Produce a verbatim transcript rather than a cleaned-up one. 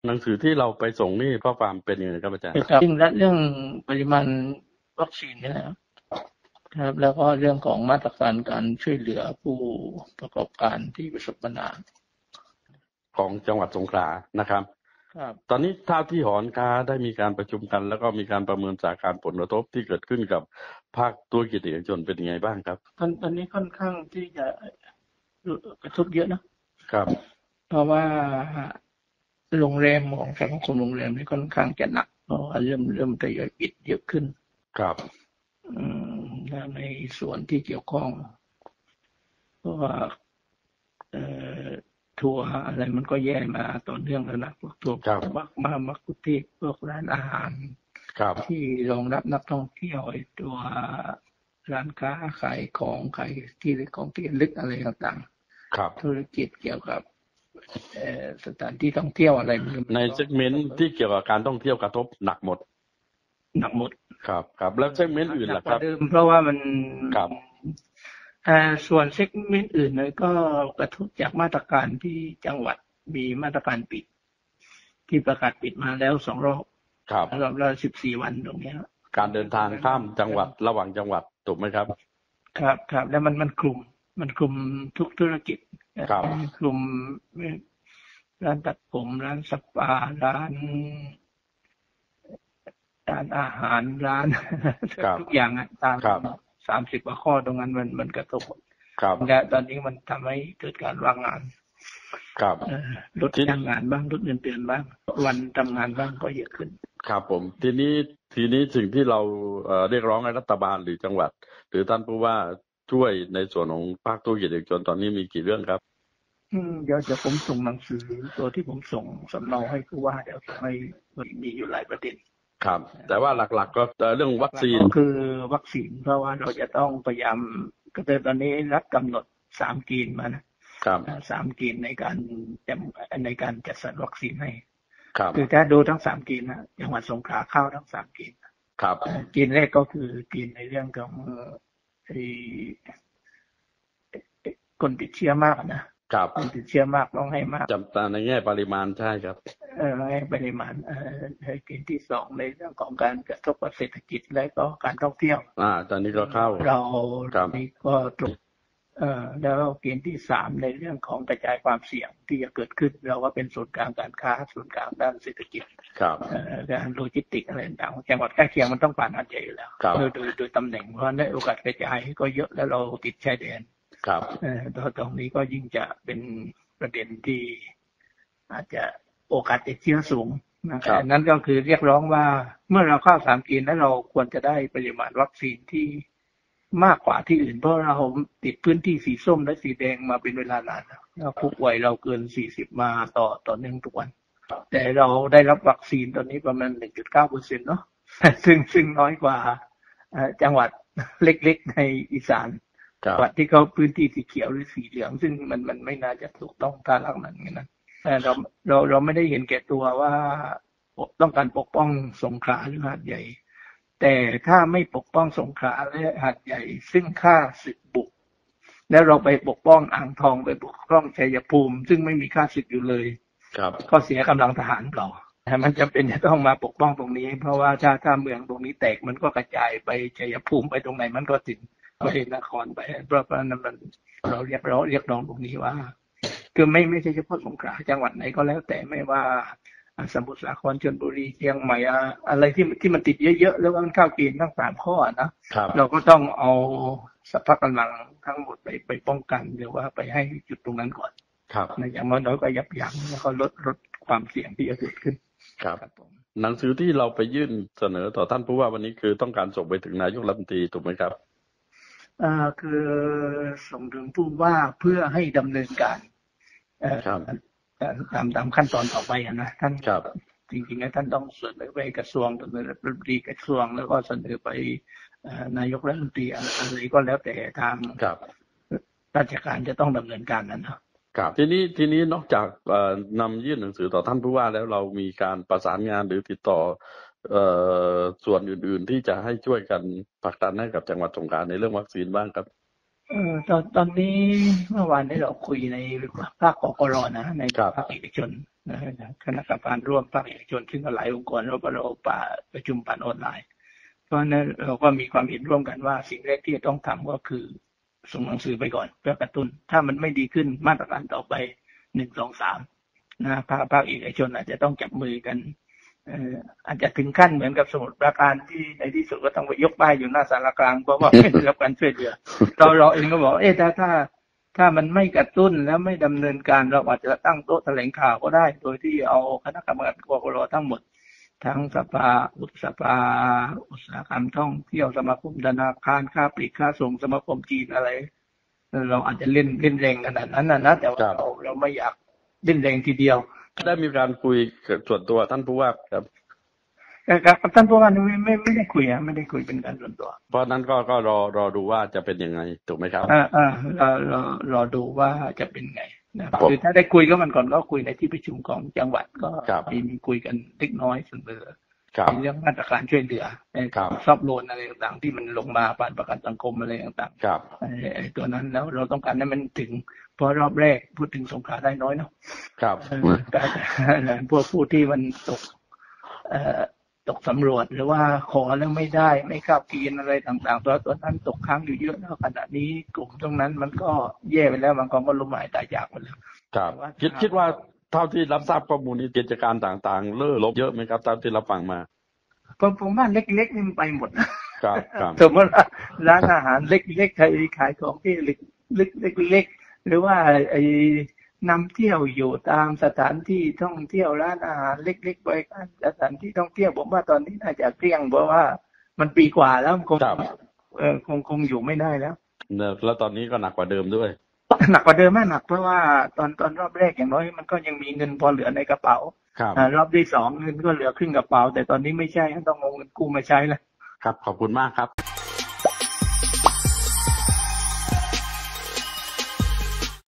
หนังสือที่เราไปส่งนี่ข้อความเป็นยังไงครับอาจารย์ครับจริงและเรื่องปริมาณวัคซีนนี่แหละครับแล้วก็เรื่องของมาตรการการช่วยเหลือผู้ประกอบการที่ประสบปัญหาของจังหวัดสงขลานะครับครับตอนนี้เท่าที่หอการค้าได้มีการประชุมกันแล้วก็มีการประเมินสถานการณ์ผลกระทบที่เกิดขึ้นกับภาคธุรกิจเอกชนเป็นยังไงบ้างครับตอนตอนนี้ค่อนข้างที่จะกระทบเยอะนะครับเพราะว่าโรงแรมของสังคมโรงแรมนี่ค่อนข้างจะหนักเพราะว่าเริ่มเริ่มทยอยปิดเยอะขึ้นครับอืมในส่วนที่เกี่ยวข้องเพราะว่าเอ่อทัวร์อะไรมันก็แย่มาต่อเนื่องแล้วนะพวกทัวร์มักมามักคุเทศพวกร้านอาหารที่รองรับนักท่องเที่ยวไอ้ตัวร้านค้าขายของขายที่เล็กของที่ลึกอะไรต่างๆธุรกิจเกี่ยวกับสถานที่ท่องเที่ยวอะไรในเซกเมนต์ที่เกี่ยวกับการท่องเที่ยวกระทบหนักหมดหนักหมดครับครับแล้วเซกเมนต์อื่นล่ะครับเพราะว่ามันครับอ่าส่วนเซกเมนต์อื่นเลยก็กระทบจากมาตรการที่จังหวัดมีมาตรการปิดที่ประกาศปิดมาแล้วสองรอบครับรอบละสิบสี่วันตรงนี้การเดินทางข้ามจังหวัดระหว่างจังหวัดถูกไหมครับครับครับแล้วมันมันคลุมมันคลุมทุกธุรกิจครับคลุมร้านตัดผมร้านสปาร้านร้านอาหารร้านทุกอย่างอ่ะตามสามสิบกว่าข้อตรงนั้นมันมันกระทบและตอนนี้มันทำให้เกิดการว่างงานครับลดจ้างงานบ้างลดเงินเดือนบ้างวันทำงานบ้างก็เยอะขึ้นครับผมทีนี้ทีนี้สิ่งที่เราเรียกร้องให้รัฐบาลหรือจังหวัดหรือท่านผู้ว่าช่วยในส่วนของภาคธุรกิจเอกชนตอนนี้มีกี่เรื่องครับอืมเดี๋ยวจะผมส่งหนังสือตัวที่ผมส่งสำเนาให้ผู้ว่าเดี๋ยวให้มีอยู่หลายประเด็นครับแต่ว่าหลักๆก็เรื่องวัคซีนคือวัคซีนเพราะว่าเราจะต้องพยายามก็แต่ตอนนี้รัฐกำหนดสามเกณฑ์มานะครับสามเกณฑ์ในการในการจัดสรรวัคซีนให้ครับคือถ้าดูทั้งสามเกณฑ์นะจังหวัดสงขลาเข้าทั้งสามเกณฑ์ครับเกณฑ์แรกก็คือเกณฑ์ในเรื่องของไอ้คนติดเชื้อมากนะครับคนติดเชื้อมากต้องให้มากจำตาในแง่ปริมาณใช่ครับเออให้ปริมาณเอ่อเกณฑ์ที่สองในเรื่องของการกระทบกับเศรษฐกิจและก็การท่องเที่ยวอ่าตอนนี้ก็เข้าเรานี่ก็ตรงเอ่อแล้วเกณฑ์ที่สามในเรื่องของกระจายความเสี่ยงที่จะเกิดขึ้นเราก็เป็นศูนย์กลางการค้าศูนย์กลางด้านเศรษฐกิจครับเอ่อการโลจิสติกอะไรต่างๆจังหวัดใกล้เคียงมันต้องผ่านหาดใหญ่อยู่แล้วโดยโดยโดยตำแหน่งเพราะในโอกาสกระจายก็เยอะแล้วเราติดชายแดนครับเอ่อตรงนี้ก็ยิ่งจะเป็นประเด็นที่อาจจะโอกาสติดเชื้อสูงนะครับนั้นก็คือเรียกร้องว่าเมื่อเราเข้าสามเกณฑ์แล้วเราควรจะได้ปริมาณวัคซีนที่มากกว่าที่อื่นเพราะเราติดพื้นที่สีส้มและสีแดงมาเป็นเวลานานแล้วผู้ป่วยเราเกินสี่สิบมาต่อต่อเนื่องทุกวันแต่เราได้รับวัคซีนตอนนี้ประมาณ หนึ่งจุดเก้าเปอร์เซ็นต์ เนาะซึ่งซึ่งน้อยกว่าจังหวัดเล็กๆในอีสานจังหวัดที่เขาพื้นที่สีเขียวหรือสีเหลืองซึ่งมันมันไม่น่าจะถูกต้องตามหลักนั้นนะแต่เราเราเราไม่ได้เห็นแก่ตัวว่าต้องการปกป้องสงขลาหรือหาดใหญ่แต่ถ้าไม่ปกป้องสงขลาและหาดใหญ่ซึ่งค่าศึกบุกแล้วเราไปปกป้องอ่างทองไปปกป้องชัยภูมิซึ่งไม่มีค่าศึกอยู่เลยครับก็เสียกำลังทหารเปล่าแต่มันจำเป็นจะต้องมาปกป้องตรงนี้เพราะว่าถ้าถ้าเมืองตรงนี้แตกมันก็กระจายไปชัยภูมิไปตรงไหนมันก็ติดไปนครไปเพราะเพราะนั้นมันเราเรียกร้องเรียกร้องตรงนี้ว่าคือไม่ไม่ใช่เฉพาะสงขลาจังหวัดไหนก็แล้วแต่ไม่ว่าสมุทรสาครชลบุรีเชียงใหม่อะไรที่ที่มันติดเยอะๆแล้วมันเข้าเกณฑ์ทั้งสามข้อนะเราก็ต้องเอาสภาพกำลังทั้งหมดไปไปป้องกันหรือว่าไปให้จุดตรงนั้นก่อนในอย่างน้อยก็ยับยั้งแล้วก็ลดลดความเสี่ยงที่จะเกิดขึ้นครับหนังสือที่เราไปยื่นเสนอต่อท่านผู้ว่าวันนี้คือต้องการส่งไปถึงนายกรัฐมนตรีถูกไหมครับอ่าคือส่งถึงผู้ว่าเพื่อให้ดำเนินการเอ่อตามตามขั้นตอนต่อไปนะท่านจริงๆแล้วท่านต้องเสนอไปกระทรวงเสนอรัฐมนตรีกระทรวงแล้วก็เสนอไปนายกรัฐมนตรีอะไรก็แล้วแต่ทางราชการจะต้องดำเนินการนั้นครับทีนี้ทีนี้นอกจากนำยื่นหนังสือต่อท่านผู้ว่าแล้วเรามีการประสานงานหรือติดต่อส่วนอื่นๆที่จะให้ช่วยกันผลักดันให้กับจังหวัดสงขลาในเรื่องวัคซีนบ้างครับเออตอนตอนนี้เมื่อวานนี้เราคุยในภาคกกรนะในภาคเอกชนนะคณะกรรมการร่วมภาคเอกชนซึ่งหลายองค์กรเราก็เราป่าประชุมผ่านออนไลน์เพราะนั้นเราก็มีความเห็นร่วมกันว่าสิ่งแรกที่จะต้องทำก็คือส่งหนังสือไปก่อนเพื่อกระตุ้นถ้ามันไม่ดีขึ้นมาตรการต่อไปหนึ่งสองสามนะภาคภาคเอกชนอาจจะต้องจับมือกันเอ่ออาจจะถึงขั้นเหมือนกับสมุทรปราการที่ในที่สุดก็ต้องไปยกป้ายอยู่หน้าศาลากลางเพราะว่าไม่ได้รับการช่วยเหลือเราเราเองก็บอกเอ๊ะถ้าถ้าถ้ามันไม่กระตุ้นแล้วไม่ดำเนินการเราอาจจะตั้งโต๊ะแถลงข่าวก็ได้โดยที่เอาคณะกรรมการกกรทั้งหมดทั้งสภาอุตสภาอุตสาหกรรมท่องเที่ยวสมาคมธนาคารค้าปลีกค้าส่งสมาคมจีนอะไรเราอาจจะเล่นเล่นแรงขนาดนั้นนะนะแต่ว่าเราเราไม่อยากเล่นแรงทีเดียวได้มีการคุยส่วนตัวท่านผู้ว่าครับกับท่านผู้ว่าไม่ไม่ไม่ได้คุยอ่ะไม่ได้คุยเป็นการส่วนตัวเพราะนั้นก็ก็รอรอดูว่าจะเป็นยังไงถูกไหมครับอ่าอ่ารอรอรอดูว่าจะเป็นไงนะคือถ้าได้คุยก็มันก่อนก็คุยในที่ประชุมของจังหวัดก็มีมีคุยกันเล็กน้อยเสมอในเรื่องมาตรการช่วยเหลือซอฟโลนอะไรต่างๆที่มันลงมาผ่านประกันสังคมอะไรต่างๆไอ้ตัวนั้นแล้วเราต้องการให้มันถึงเพราะรอบแรกพูดถึงสงขลาได้น้อยเนาะครับแต่พวกผู้ที่มันตกเอ่อตกสำรวจหรือว่าขอแล้วไม่ได้ไม่เข้าเกณฑ์อะไรต่างๆตัวตัวนั้นตกค้างอยู่เยอะแล้วขณะนี้กลุ่มตรงนั้นมันก็แย่ไปแล้วบางคนก็ล้มหายตายจากไปแล้วครับคิดคิดว่าเท่าที่รับทราบข้อมูลนี้กิจการต่างๆเลิกลบเยอะไหมครับตามที่เราฟังมาผมผมว่าเล็กๆนี่มันไปหมดครับครับสมมติว่าร้านอาหารเล็กๆใครขายของที่เล็กๆหรือว่าไอ้นำเที่ยวอยู่ตามสถานที่ท่องเที่ยวร้านอาหารเล็กๆบริการสถานที่ท่องเที่ยวผมว่าตอนนี้น่าจะเกลี้ยงเพราะว่ามันปีกว่าแล้วคงเออคงคงอยู่ไม่ได้แล้วแล้วตอนนี้ก็หนักกว่าเดิมด้วยหนักกว่าเดิมมากหนักเพราะว่าตอนตอนรอบแรกอย่างน้อยมันก็ยังมีเงินพอเหลือในกระเป๋ารอบที่สองเงินก็เหลือครึ่งกระเป๋าแต่ตอนนี้ไม่ใช่ต้องเอาเงินกู้มาใช้แล้วครับขอบคุณมากครับ